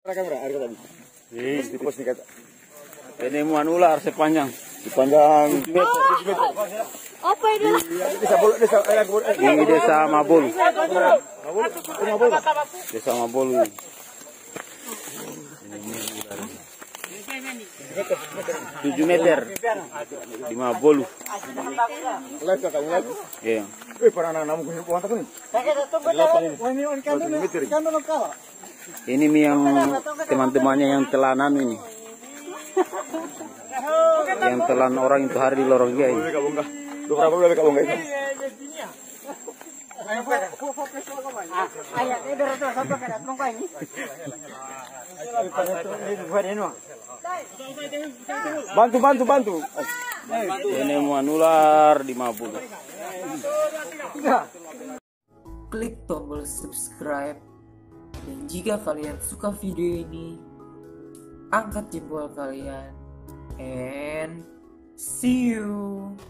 Kamera, air tadi. Di pos nih kata. Ini muan ular sepanjang 7 meter. Apa itu? Ini desa Mabolu. Desa Mabolu. 7 meter di Mabolu. Iya. Ini yang teman-temannya yang telanan ini. Yang telan orang itu hari di lorong dia ini. Bantu. Ini muan ular di Mabolu. Klik tombol subscribe. Dan jika kalian suka video ini, angkat jempol kalian. And see you.